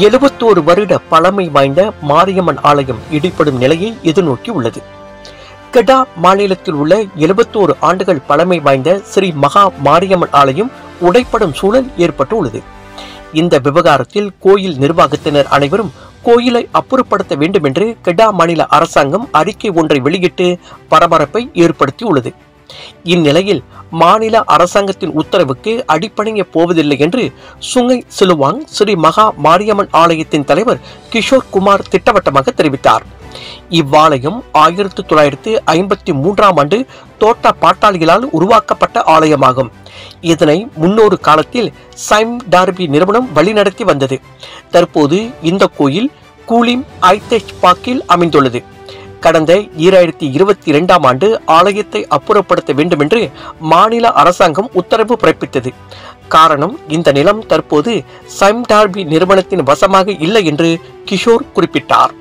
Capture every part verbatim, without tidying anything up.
எழுபத்தோரு வருட பழமை வாய்ந்த மாரியம்மன் ஆலயம் இடிப்படும் நிலையை எதிர்நோக்கி உள்ளது. கெடா மாநிலத்தில் உள்ள எழுபத்தோரு ஆண்டுகள் பழமை வாய்ந்த ஸ்ரீ மகா மாரியம்மன் ஆலயம் உடைப்படும் சூழல் ஏற்பட்டு உள்ளது. இந்த விவகாரத்தில் கோயில் நிர்வாகத்தினர் அனைவரும் கோயிலை அப்புறப்படுத்த வேண்டும் என்று கெடா மாநில அரசாங்கம் அறிக்கை ஒன்றை வெளியிட்டு பரபரப்பை ஏற்படுத்தியுள்ளது. இந்நிலையில் மாநில அரசாங்கத்தின் உத்தரவுக்கு அடிபணிய போவதில்லை என்று சுங்கை சிலுவாங் ஸ்ரீ மகா மாரியம்மன் ஆலயத்தின் தலைவர் கிஷோர் குமார் திட்டவட்டமாக தெரிவித்தார். இவ்வாலயம் ஆயிரத்தி தொள்ளாயிரத்தி ஐம்பத்தி மூன்றாம் ஆண்டு தோட்ட பாட்டாளிகளால் உருவாக்கப்பட்ட ஆலயமாகும். இதனை முன்னொரு காலத்தில் சைம் டார்பி நிறுவனம் வழிநடத்தி வந்தது. தற்போது இந்த கோயில் கூலிம் ஐதேஷ் பாக்கில் அமைந்துள்ளது. கடந்த ஈராயிரத்தி இருபத்தி இரண்டாம் ஆண்டு ஆலயத்தை அப்புறப்படுத்த வேண்டும் என்று மாநில அரசாங்கம் உத்தரவு பிறப்பித்தது. காரணம், இந்த நிலம் தற்போது சைம் டார்பி நிறுவனத்தின் வசமாக இல்லை என்று கிஷோர் குறிப்பிட்டார்.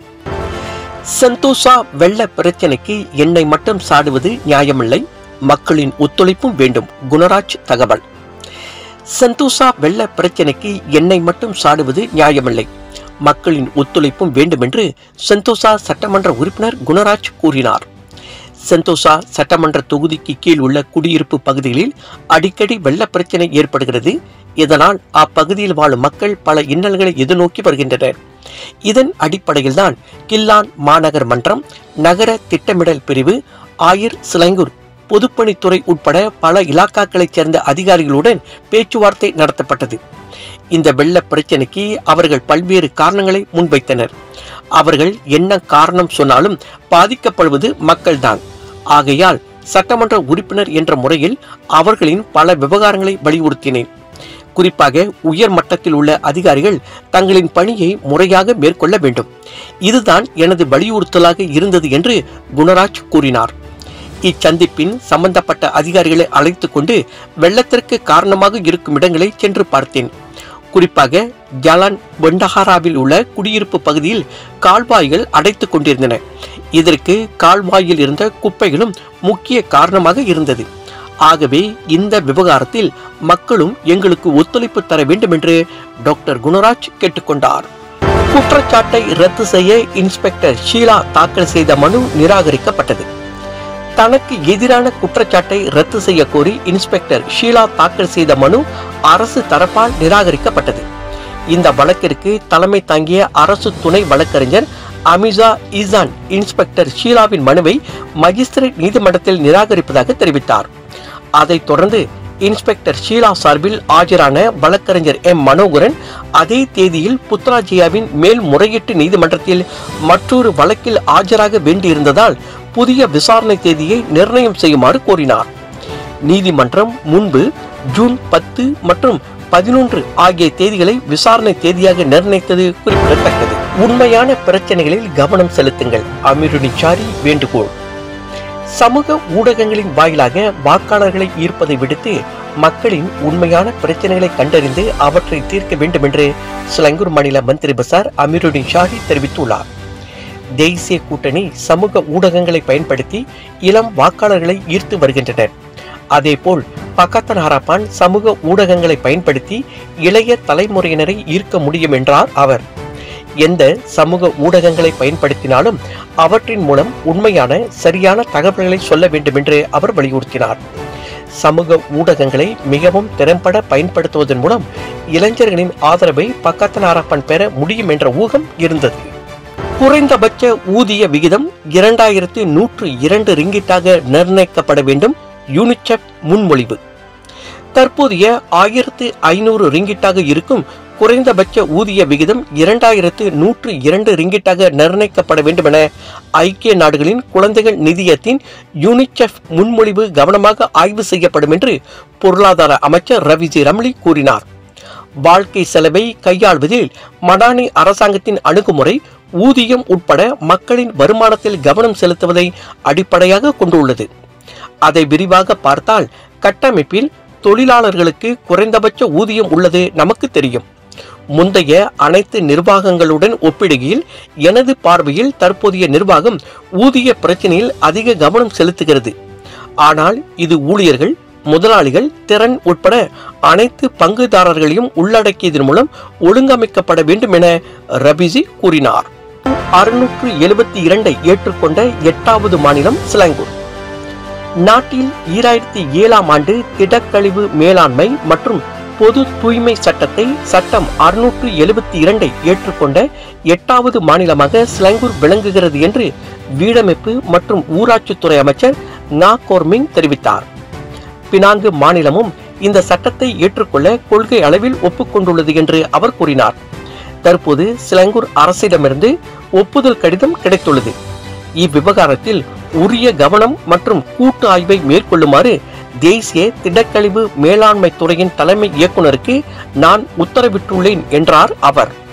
செந்தோசா வெள்ள பிரச்சனைக்கு எண்ணெய் மட்டும் சாடுவது நியாயமில்லை, மக்களின் ஒத்துழைப்பும் வேண்டும். குணராஜ் தகவல். செந்தோசா வெள்ள பிரச்சனைக்கு எண்ணெய் மட்டும் சாடுவது நியாயமில்லை, மக்களின் ஒத்துழைப்பும் வேண்டும் என்று செந்தோசா சட்டமன்ற உறுப்பினர் குணராஜ் கூறினார். செந்தோசா சட்டமன்ற தொகுதிக்கு கீழ் உள்ள குடியிருப்பு பகுதிகளில் அடிக்கடி வெள்ள பிரச்சனை ஏற்படுகிறது. இதனால் அப்பகுதியில் வாழும் மக்கள் பல இன்னல்களை எதிர்நோக்கி வருகின்றனர். இதன் அடிப்படையில் தான் கில்லான் மாநகர் மன்றம், நகர திட்டமிடல் பிரிவு, ஆயிர் சிலங்கூர் பொதுப்பணித்துறை உட்பட பல இலாக்காக்களைச் சேர்ந்த அதிகாரிகளுடன் பேச்சுவார்த்தை நடத்தப்பட்டது. இந்த வெள்ள பிரச்சனைக்கு அவர்கள் பல்வேறு காரணங்களை முன்வைத்தனர். அவர்கள் என்ன காரணம் சொன்னாலும் பாதிக்கப்படுவது மக்கள்தான். ஆகையால் சட்டமன்ற உறுப்பினர் என்ற முறையில் அவர்களின் பல விவகாரங்களை வலியுறுத்தினேன். குறிப்பாக உயர் மட்டத்தில் உள்ள அதிகாரிகள் தங்களின் பணியை முறையாக மேற்கொள்ள வேண்டும். இதுதான் எனது வலியுறுத்தலாக இருந்தது என்று குணராஜ் கூறினார். இச்சந்திப்பின் சம்பந்தப்பட்ட அதிகாரிகளை அழைத்துக் கொண்டு வெள்ளத்திற்கு காரணமாக இருக்கும் இடங்களை சென்று பார்த்தேன். குறிப்பாக ஜலான் பெண்டஹாராவில் உள்ள குடியிருப்பு பகுதியில் கால்வாய்கள் அடைத்துக் கொண்டிருந்தன. இதற்கு கால்வாயில் இருந்த குப்பைகளும் முக்கிய காரணமாக இருந்தது. ஆகவே இந்த விவகாரத்தில் மக்களும் எங்களுக்கு ஒத்துழைப்பு தர வேண்டும் என்று டாக்டர் குணராஜ் கேட்டுக்கொண்டார். குற்றச்சாட்டை ரத்து செய்ய இன்ஸ்பெக்டர் ஷீலா தாக்கல் செய்த மனு நிராகரிக்கப்பட்டது. தனக்கு எதிரான குற்றச்சாட்டை ரத்து செய்ய கோரி இன்ஸ்பெக்டர் ஷீலா தாக்கல் செய்த மனு அரசு தரப்பால் நிராகரிக்கப்பட்டது. இந்த வழக்கிற்கு தலைமை தாங்கிய அரசு துணை வழக்கறிஞர் அமிசா இசான் இன்ஸ்பெக்டர் ஷீலாவின் மனுவை மஜிஸ்திரேட் நீதிமன்றத்தில் நிராகரிப்பதாக தெரிவித்தார். அதைத் தொடர்ந்து இன்ஸ்பெக்டர் ஷீலா சார்பில் ஆஜரான வழக்கறிஞர் எம் மனோகரன் அதே தேதியில் புத்ராஜியாவின் மேல்முறையீட்டு நீதிமன்றத்தில் மற்றொரு வழக்கில் ஆஜராக வேண்டியிருந்ததால் புதிய விசாரணை தேதியை நிர்ணயம் செய்யுமாறு கோரினார். நீதிமன்றம் முன்பு ஜூன் பத்து மற்றும் பதினொன்று ஆகிய தேதிகளை விசாரணை தேதியாக நிர்ணயித்தது குறிப்பிடத்தக்கது. உண்மையான பிரச்சனைகளில் கவனம் செலுத்துங்கள், அமீருனிச்சாரி வேண்டுகோள். சமூக ஊடகங்களின் வாயிலாக வாக்காளர்களை ஈர்ப்பதை விடுத்து மக்களின் உண்மையான பிரச்சனைகளை கண்டறிந்து அவற்றை தீர்க்க வேண்டும் என்று சிலங்கூர் மாநில மந்திரி பசார் அமீருனிச்சாரி தெரிவித்துள்ளார். தேசிய கூட்டணி சமூக ஊடகங்களை பயன்படுத்தி இளம் வாக்காளர்களை ஈர்த்து வருகின்றனர். அதேபோல் பக்கத்தன் ஹராப்பான் சமூக ஊடகங்களை பயன்படுத்தி இளைய தலைமுறையினரை ஈர்க்க முடியும் என்றார் அவர். எந்த சமூக ஊடகங்களை பயன்படுத்தினாலும் அவற்றின் மூலம் உண்மையான சரியான தகவல்களை சொல்ல வேண்டும் என்று அவர் வலியுறுத்தினார். சமூக ஊடகங்களை மிகவும் திறம்பட பயன்படுத்துவதன் மூலம் இளைஞர்களின் ஆதரவை பக்கத்தன் ஹராப்பான் பெற முடியும் என்ற ஊகம் இருந்தது. குறைந்தபட்ச ஊதிய விகிதம் இரண்டாயிரத்து நூற்று இரண்டு ரிங்கிட்டாக நிர்ணயிக்கப்பட வேண்டும், யூனிசெஃப் முன்மொழிவு. தற்போதைய ஆயிரத்து ஐநூறு ரிங்கிட்டாக இருக்கும் குறைந்தபட்ச ஊதிய விகிதம் இரண்டாயிரத்து நூற்று இரண்டு ரிங்கிட்டாக நிர்ணயிக்கப்பட வேண்டும் என ஐக்கிய நாடுகளின் குழந்தைகள் நிதியத்தின் யூனிசெஃப் முன்மொழிவு கவனமாக ஆய்வு செய்யப்படும் என்று பொருளாதார அமைச்சர் ரவிஜி ரம்லி கூறினார். வாழ்க்கை செலவை கையாள்வதில் மடானி அரசாங்கத்தின் அணுகுமுறை ஊதியம் உட்பட மக்களின் வருமானத்தில் கவனம் செலுத்துவதை அடிப்படையாக கொண்டுள்ளது. அதை விரிவாக பார்த்தால் கட்டமைப்பில் தொழிலாளர்களுக்கு குறைந்தபட்ச ஊதியம் உள்ளது நமக்கு தெரியும். முந்தைய அனைத்து நிர்வாகங்களுடன் ஒப்பிடுகையில் எனது பார்வையில் தற்போதைய நிர்வாகம் ஊதிய பிரச்சனையில் அதிக கவனம் செலுத்துகிறது. ஆனால் இது ஊழியர்கள், முதலாளிகள், திறன் உட்பட அனைத்து பங்குதாரர்களையும் உள்ளடக்கியதன் மூலம் ஒழுங்கமைக்கப்பட வேண்டும் என ரபிசி கூறினார். அறுநூற்று எழுபத்தி இரண்டை ஏற்றுக்கொண்ட எட்டாவது மாநிலம் சிலாங்கூர். நாட்டில் ஈராயிரத்தி ஏழாம் ஆண்டு திடக்கழிவு மேலாண்மை மற்றும் பொது தூய்மை சட்டத்தை சட்டம் அறுநூற்று எழுபத்தி இரண்டை ஏற்றுக்கொண்ட எட்டாவது மாநிலமாக சிலாங்கூர் விளங்குகிறது என்று வீடமைப்பு மற்றும் ஊராட்சித்துறை அமைச்சர் ngா கோர்மிங் தெரிவித்தார். பினாங்கு மாநிலமும் இந்த சட்டத்தை ஏற்றுக்கொள்ள கொள்கை அளவில் ஒப்புக்கொண்டுள்ளது என்று அவர் கூறினார். தற்போது சிலாங்கூர் அரசிடமிருந்து ஒப்புதல் கடிதம் கிடைத்துள்ளது. இவ்விவகாரத்தில் உரிய கவனம் மற்றும் கூட்டு ஆய்வை மேற்கொள்ளுமாறு தேசிய திடக்கழிவு மேலாண்மை துறையின் தலைமை இயக்குநருக்கு நான் உத்தரவிட்டுள்ளேன் என்றார் அவர்.